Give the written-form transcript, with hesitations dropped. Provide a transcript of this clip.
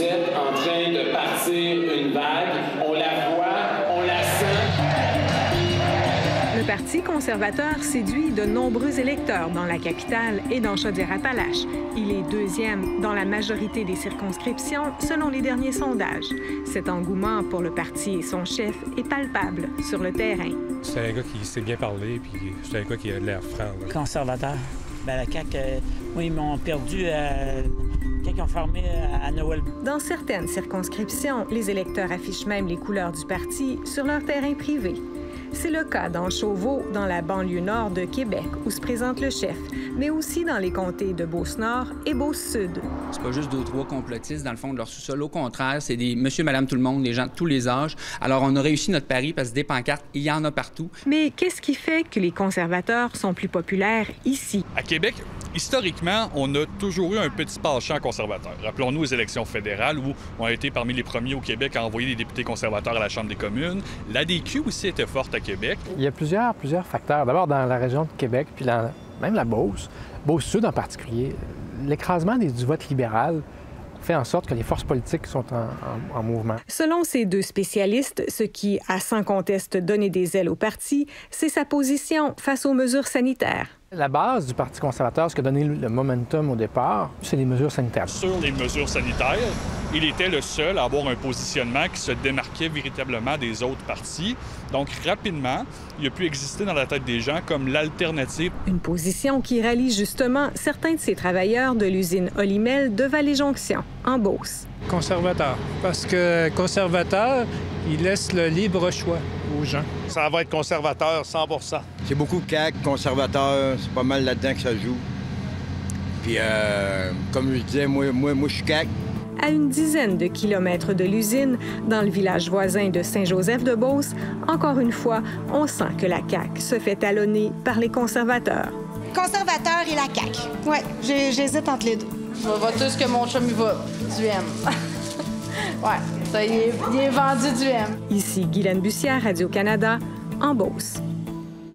Vous êtes en train de partir une vague. On la voit, on la sent. Le Parti conservateur séduit de nombreux électeurs dans la capitale et dans Chaudière-Appalaches. Il est deuxième dans la majorité des circonscriptions, selon les derniers sondages. Cet engouement pour le parti et son chef est palpable sur le terrain. C'est un gars qui sait bien parler, puis c'est un gars qui a de l'air franc. Là. Conservateur. Bien, la CAQ, moi, ils m'ont perdu quand ils ont fermé à Noël. Dans certaines circonscriptions, les électeurs affichent même les couleurs du parti sur leur terrain privé. C'est le cas dans Chauveau, dans la banlieue nord de Québec, où se présente le chef, mais aussi dans les comtés de Beauce-Nord et Beauce-Sud. C'est pas juste 2-3 complotistes dans le fond de leur sous-sol. Au contraire, c'est des monsieur, madame, tout le monde, des gens de tous les âges. Alors, on a réussi notre pari parce que des pancartes, il y en a partout. Mais qu'est-ce qui fait que les conservateurs sont plus populaires ici? À Québec, historiquement, on a toujours eu un petit penchant conservateur. Rappelons-nous les élections fédérales où on a été parmi les premiers au Québec à envoyer des députés conservateurs à la Chambre des communes. L'ADQ aussi était forte à Québec. Il y a plusieurs facteurs. D'abord, dans la région de Québec, puis même la Beauce, Beauce-Sud en particulier, l'écrasement du vote libéral fait en sorte que les forces politiques sont en mouvement. Selon ces deux spécialistes, ce qui a sans conteste donné des ailes au parti, c'est sa position face aux mesures sanitaires. La base du Parti conservateur, ce qui a donné le momentum au départ, c'est les mesures sanitaires. Sur les mesures sanitaires, il était le seul à avoir un positionnement qui se démarquait véritablement des autres partis. Donc, rapidement, il a pu exister dans la tête des gens comme l'alternative. Une position qui rallie justement certains de ces travailleurs de l'usine Olimel de Vallée-Jonction, en Beauce. Conservateur, parce que conservateur, il laisse le libre choix aux gens. Ça va être conservateur, 100 %. C'est beaucoup CAQ, conservateur, c'est pas mal là-dedans que ça joue. Puis, comme je disais, moi je suis CAQ. À une dizaine de kilomètres de l'usine, dans le village voisin de Saint-Joseph-de-Beauce, encore une fois, on sent que la CAQ se fait talonner par les conservateurs. Conservateur et la CAQ. Oui, j'hésite entre les deux. Je vais voter ce que mon chum y va, du M. Ouais, ça y est, il est vendu du M. Ici Guylaine Bussière, Radio-Canada, en Beauce.